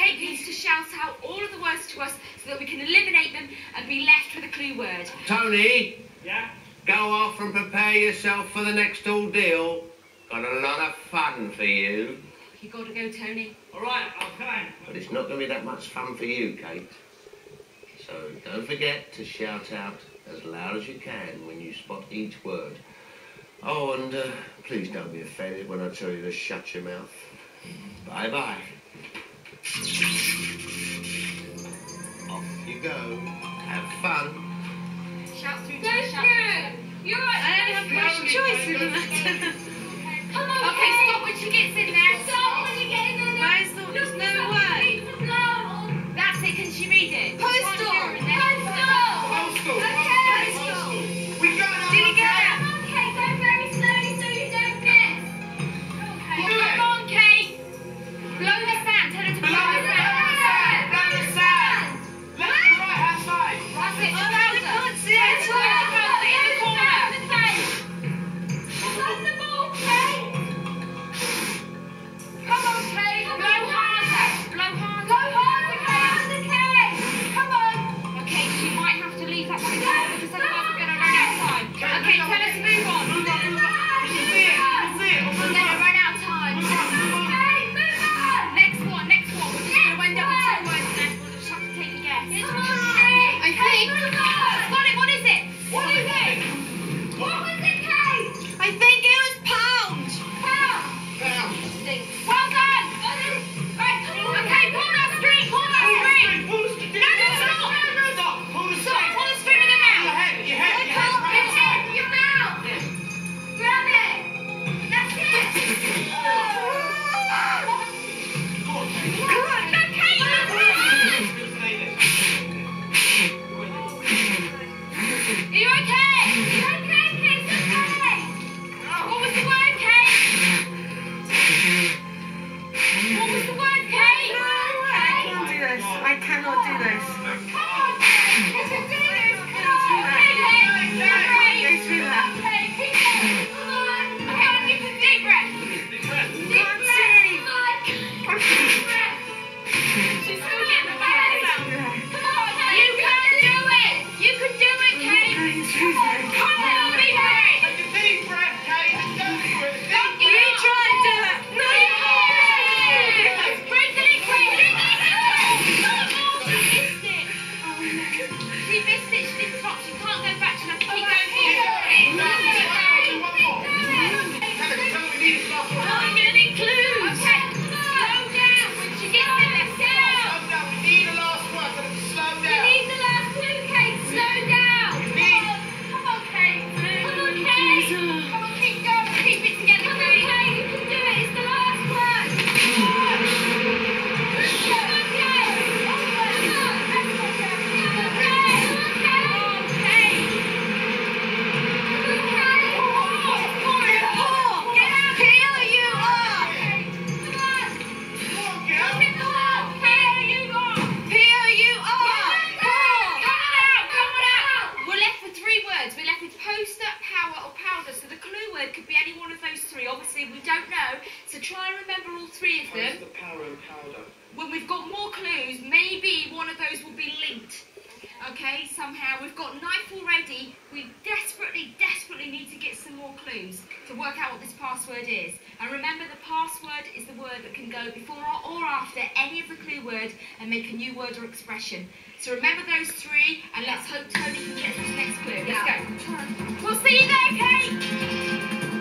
Kate needs to shout out all of the words to us so that we can eliminate them and be left with a clue word. Tony? Yeah? Go off and prepare yourself for the next ordeal. Got a lot of fun for you. You got to go, Tony. All right, I'll come. But it's not going to be that much fun for you, Kate. So don't forget to shout out as loud as you can when you spot each word. Oh, and please don't be offended when I tell you to shut your mouth. Bye-bye. Off you go. Have fun. Shout through to Go the shout. through. You're right. I don't have much choice in the matter. Come on, Okay, Kate. stop when she gets in there. Stop when you get in there. Where's the... There's no word. That's it. Can she read it? Postal. Postal. Okay. We got it. Did you get it? Come on, Kate. Go very slowly so you don't miss. Come on, Kate. Blow the sand. Tell her to blow the sand. Blow the sand. Left to right hand side. That's it. Oh, I can't see it. It's right in the corner. Run the ball, Kate. Come on, Kate. Blow harder. Blow harder. Go harder, Kate. Come on. Okay, she might have to leave that one alone because otherwise we're going to run out of time. Okay, tell us to move on. You can see it. We're going to run out of time. Kate, move on. Next one. We're just going to wind up with 2 words and then we'll just have to take a guess. I think. Got it. What is it? What is it? What was it, Kate? I think it was pound. Down. Well done. Right. Okay, pull that string. Pull that string. Pull the string. No, stop. Stop. Pull the Stop. string. Pull the string in your Your mouth. head. Your head. Your head. Right It's hand in your mouth. Grab it. That's it. side. Go on, Kate. Come on. No, Kate. That's it. Are you okay? Okay, Kate, okay. What was the word, Kate? What was the word, Kate? I cannot do this. Come on, Kate. You can do this. Come on, Kate. Go through that. Okay, keep going. Come on. Okay, keep a deep breath. Big breath. Deep breath. Deep breath. She's still getting the bad out. Come on, Kate. You can do it. You can do it, Kate. Come on, be brave. Take a deep breath, Kate, and go for it. Don't give You up. try and do it. No. Breathe the liquid. She missed it. She didn't stop. She can't go back. She'll have to keep going forward. One more. Tell her we need a stop. Oh, I'm going to need clues. Okay. Slow down when she gets in there. Slow down. We need the last one. Tell her to slow We down. need the last clue, Kate. Slow down. Come on, Kate. Come on, Kate. Come on, keep going. Keep it together, Come on, Kate. Kate. You can do it. It's the last one. Come on, Kate. We're left with 3 words. We're left with poster, power, or powder. So the clue word could be any one of those 3. Obviously, we don't know. So try and remember all 3 of them. The power and powder. When we've got more clues, maybe one of those will be linked. Okay, somehow. We've got knife already. We desperately need to get some more clues to work out what this password is. And remember, the password is the word that can go before or after any of the clue words and make a new word or expression. So remember those 3, and let's hope Tony can get this next clue. Let's go. We'll see you there, Kate.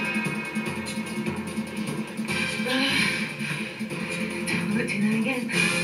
Don't look to that again.